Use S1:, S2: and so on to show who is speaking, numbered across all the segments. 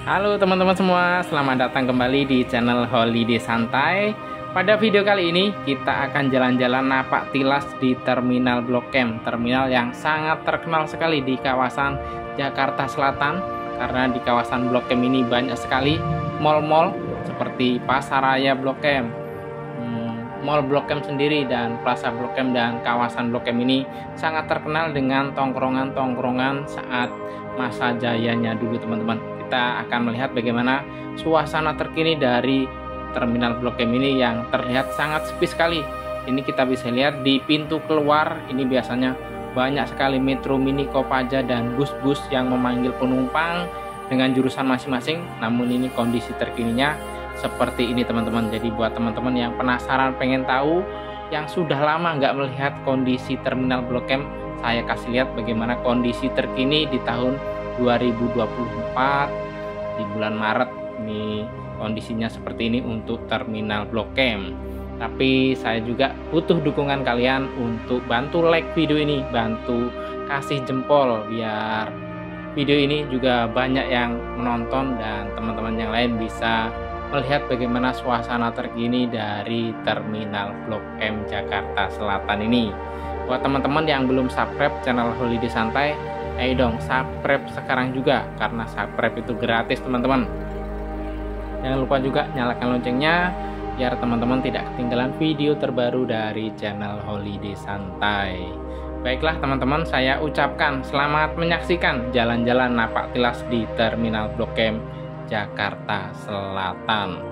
S1: Halo teman-teman semua, selamat datang kembali di channel Holiday Santai. Pada video kali ini kita akan jalan-jalan napak tilas di Terminal Blok M, terminal yang sangat terkenal sekali di kawasan Jakarta Selatan. Karena di kawasan Blok M ini banyak sekali mal-mal seperti Pasaraya Blok M, Mall Blok M sendiri, dan Plaza Blok M, dan kawasan Blok M ini sangat terkenal dengan tongkrongan-tongkrongan saat masa jayanya dulu teman-teman. Kita akan melihat bagaimana suasana terkini dari Terminal Blok M ini yang terlihat sangat sepi sekali. Ini kita bisa lihat di pintu keluar, ini biasanya banyak sekali Metro Mini, Kopaja, dan bus-bus yang memanggil penumpang dengan jurusan masing-masing. Namun ini kondisi terkininya seperti ini teman-teman. Jadi buat teman-teman yang penasaran pengen tahu, yang sudah lama nggak melihat kondisi Terminal Blok M, saya kasih lihat bagaimana kondisi terkini di tahun 2024 di bulan Maret. Ini kondisinya seperti ini untuk Terminal Blok M. Tapi saya juga butuh dukungan kalian untuk bantu like video ini, bantu kasih jempol biar video ini juga banyak yang menonton dan teman-teman yang lain bisa melihat bagaimana suasana terkini dari Terminal Blok M Jakarta Selatan ini. Buat teman-teman yang belum subscribe channel Holiday Santai, ayo dong subscribe sekarang juga, karena subscribe itu gratis teman-teman. Jangan lupa juga nyalakan loncengnya biar teman-teman tidak ketinggalan video terbaru dari channel Holiday Santai. Baiklah teman-teman, saya ucapkan selamat menyaksikan jalan-jalan napak tilas di Terminal Blok M Jakarta Selatan.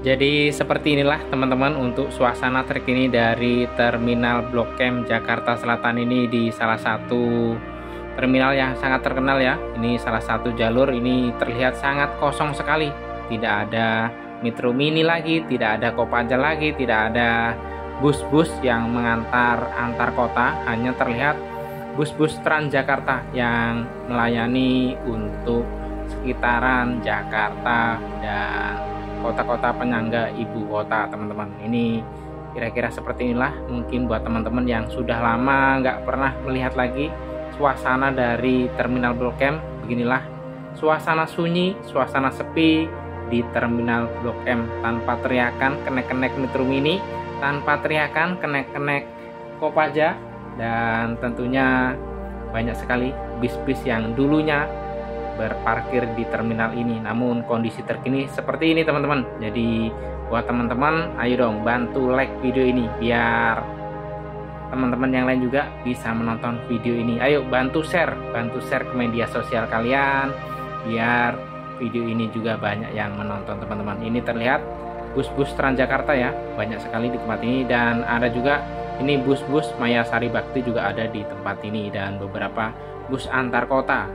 S1: Jadi seperti inilah teman-teman untuk suasana terkini dari Terminal Blok M Jakarta Selatan ini, di salah satu terminal yang sangat terkenal ya. Ini salah satu jalur, ini terlihat sangat kosong sekali. Tidak ada Metro Mini lagi, tidak ada Kopaja lagi, tidak ada bus-bus yang mengantar antar kota, hanya terlihat bus-bus Transjakarta yang melayani untuk sekitaran Jakarta dan kota-kota penyangga ibu kota, teman-teman. Ini kira-kira seperti inilah mungkin buat teman-teman yang sudah lama nggak pernah melihat lagi suasana dari Terminal Blok M. Beginilah suasana sunyi, suasana sepi di Terminal Blok M, tanpa teriakan kenek-kenek Metro Mini, tanpa teriakan kenek-kenek Kopaja, dan tentunya banyak sekali bis-bis yang dulunya berparkir di terminal ini. Namun kondisi terkini seperti ini, teman-teman. Jadi buat teman-teman, ayo dong bantu like video ini biar teman-teman yang lain juga bisa menonton video ini. Ayo bantu share ke media sosial kalian biar video ini juga banyak yang menonton, teman-teman. Ini terlihat bus-bus Transjakarta ya, banyak sekali di tempat ini, dan ada juga ini bus-bus Maya Sari Bakti juga ada di tempat ini, dan beberapa bus antar kota.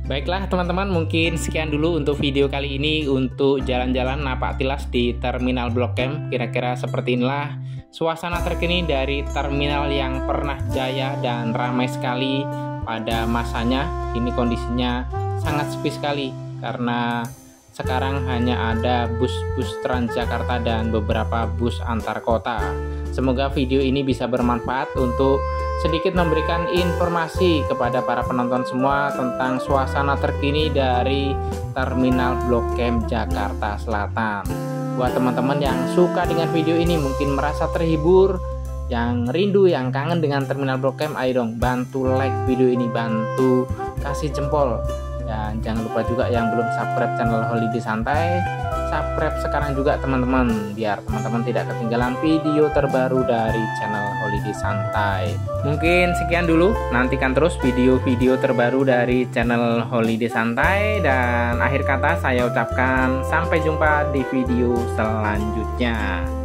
S1: Baiklah teman-teman, mungkin sekian dulu untuk video kali ini untuk jalan-jalan napak tilas di Terminal Blok M. Kira-kira seperti inilah suasana terkini dari terminal yang pernah jaya dan ramai sekali pada masanya. Ini kondisinya sangat sepi sekali karena sekarang hanya ada bus-bus Transjakarta dan beberapa bus antar kota. Semoga video ini bisa bermanfaat untuk sedikit memberikan informasi kepada para penonton semua tentang suasana terkini dari Terminal Blok M Jakarta Selatan. Buat teman-teman yang suka dengan video ini, mungkin merasa terhibur, yang rindu, yang kangen dengan Terminal Blok M, ayo dong bantu like video ini, bantu kasih jempol. Dan jangan lupa juga yang belum subscribe channel Holiday Santai, subscribe sekarang juga teman-teman, biar teman-teman tidak ketinggalan video terbaru dari channel Holiday Santai. Mungkin sekian dulu, nantikan terus video-video terbaru dari channel Holiday Santai. Dan akhir kata saya ucapkan sampai jumpa di video selanjutnya.